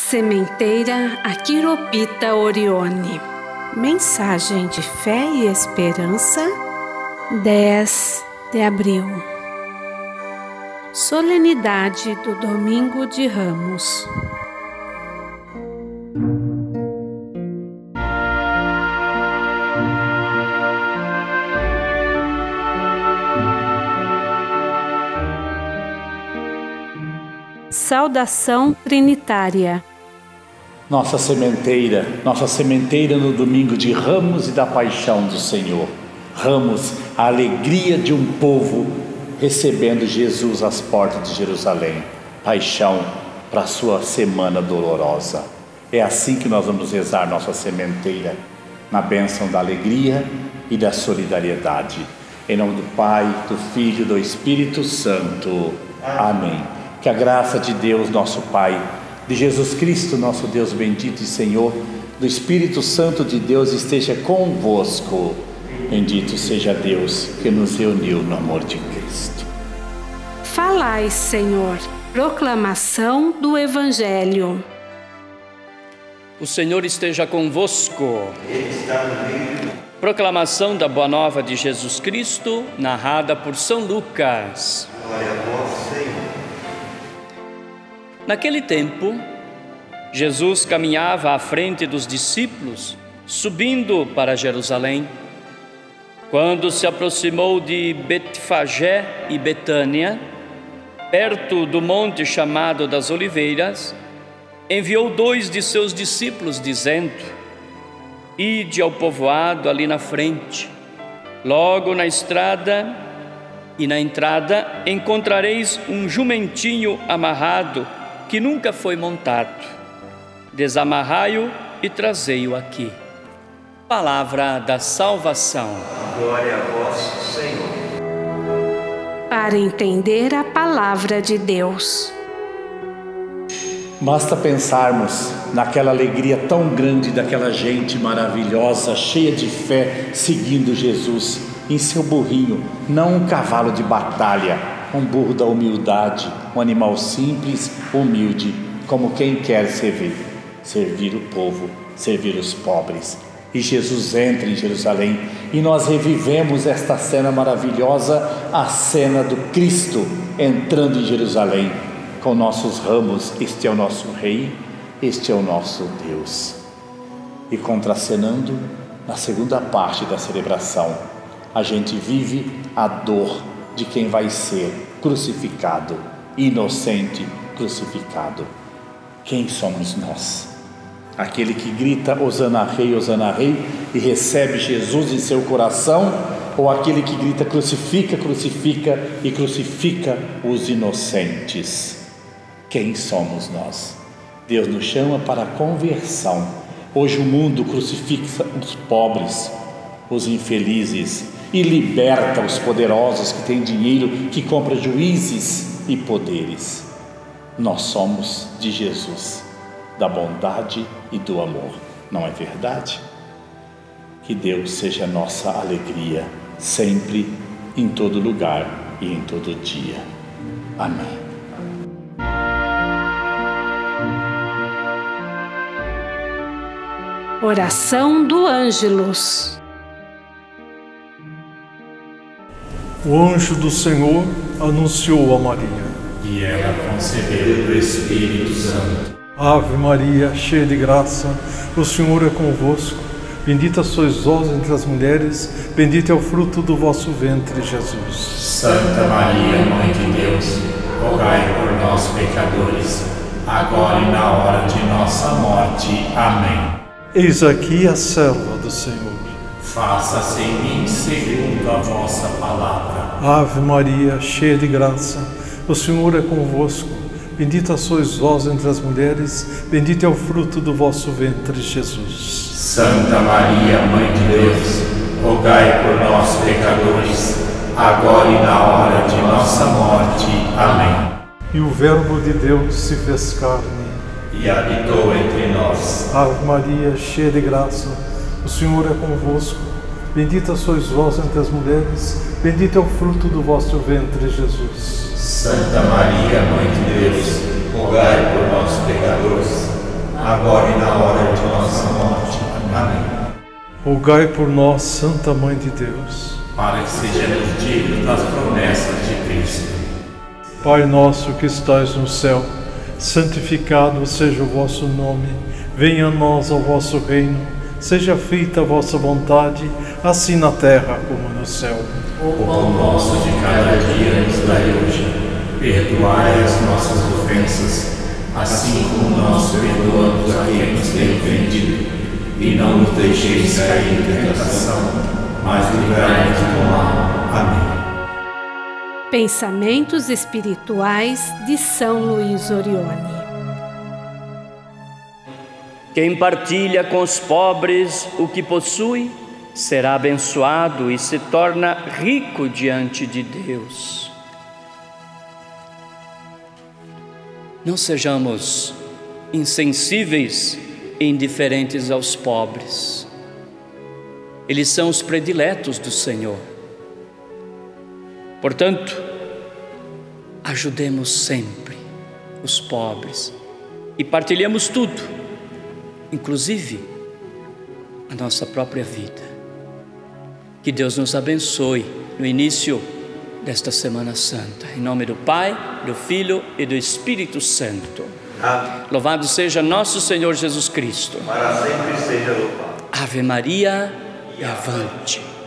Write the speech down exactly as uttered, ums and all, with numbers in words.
Sementeira Aquiropita Orione. Mensagem de fé e esperança, dez de abril. Solenidade do Domingo de Ramos. Saudação trinitária. Nossa sementeira, nossa sementeira no domingo de Ramos e da Paixão do Senhor. Ramos, a alegria de um povo recebendo Jesus às portas de Jerusalém. Paixão para a sua semana dolorosa. É assim que nós vamos rezar nossa sementeira, na bênção da alegria e da solidariedade. Em nome do Pai, do Filho e do Espírito Santo. Amém. Que a graça de Deus, nosso Pai, de Jesus Cristo, nosso Deus bendito e Senhor, do Espírito Santo de Deus esteja convosco. Bendito seja Deus que nos reuniu no amor de Cristo. Falai, Senhor. Proclamação do Evangelho. O Senhor esteja convosco. Ele está no meio. Proclamação da Boa Nova de Jesus Cristo, narrada por São Lucas. Glória a vós, Senhor. Naquele tempo, Jesus caminhava à frente dos discípulos, subindo para Jerusalém. Quando se aproximou de Betfagé e Betânia, perto do monte chamado das Oliveiras, enviou dois de seus discípulos, dizendo: Ide ao povoado ali na frente, logo na estrada e na entrada encontrareis um jumentinho amarrado, que nunca foi montado. Desamarrai-o e trazei-o aqui. Palavra da salvação. Glória a vós, Senhor. Para entender a palavra de Deus. Basta pensarmos naquela alegria tão grande daquela gente maravilhosa, cheia de fé, seguindo Jesus em seu burrinho, não um cavalo de batalha, um burro da humildade, um animal simples, humilde, como quem quer servir, servir o povo, servir os pobres. E Jesus entra em Jerusalém e nós revivemos esta cena maravilhosa, a cena do Cristo entrando em Jerusalém com nossos ramos. Este é o nosso Rei, este é o nosso Deus. E contracenando, na segunda parte da celebração, a gente vive a dor de quem vai ser crucificado, inocente crucificado. Quem somos nós? Aquele que grita Hosana Rei, Hosana Rei e recebe Jesus em seu coração, ou aquele que grita crucifica, crucifica e crucifica os inocentes? Quem somos nós? Deus nos chama para a conversão. Hoje o mundo crucifica os pobres, os infelizes, e liberta os poderosos que têm dinheiro, que compra juízes e poderes. Nós somos de Jesus, da bondade e do amor, não é verdade? Que Deus seja nossa alegria, sempre, em todo lugar e em todo dia. Amém. Oração do Ângelus. O anjo do Senhor anunciou a Maria, e ela concebeu do Espírito Santo. Ave Maria, cheia de graça, o Senhor é convosco. Bendita sois vós entre as mulheres, bendito é o fruto do vosso ventre, Jesus. Santa Maria, Mãe de Deus, rogai por nós, pecadores, agora e na hora de nossa morte. Amém. Eis aqui a serva do Senhor. Faça-se em mim segundo a vossa palavra. Ave Maria, cheia de graça, o Senhor é convosco. Bendita sois vós entre as mulheres, bendito é o fruto do vosso ventre, Jesus. Santa Maria, Mãe de Deus, rogai por nós, pecadores, agora e na hora de nossa morte. Amém. E o Verbo de Deus se fez carne e habitou entre nós. Ave Maria, cheia de graça, o Senhor é convosco. Bendita sois vós entre as mulheres, bendito é o fruto do vosso ventre, Jesus. Santa Maria, Mãe de Deus, rogai por nós, pecadores, agora e na hora de nossa morte. Amém. Rogai por nós, Santa Mãe de Deus, Para que sejamos dignos das promessas de Cristo. Pai nosso que estais no céu, santificado seja o vosso nome, venha a nós o vosso reino, seja feita a vossa vontade, assim na terra como no céu. O pão nosso de cada dia nos dai hoje, perdoai as nossas ofensas, assim como nós perdoamos a quem nos tem ofendido, e não nos deixeis cair em tentação, mas livrai-nos do mal. Amém. Pensamentos espirituais de São Luís Orione. Quem partilha com os pobres o que possui, será abençoado e se torna rico diante de Deus. Não sejamos insensíveis e indiferentes aos pobres. Eles são os prediletos do Senhor. Portanto, ajudemos sempre os pobres e partilhemos tudo, inclusive a nossa própria vida. Que Deus nos abençoe no início desta Semana Santa. Em nome do Pai, do Filho e do Espírito Santo. Amém. Louvado seja nosso Senhor Jesus Cristo. Para sempre seja louvado. Ave Maria e avante.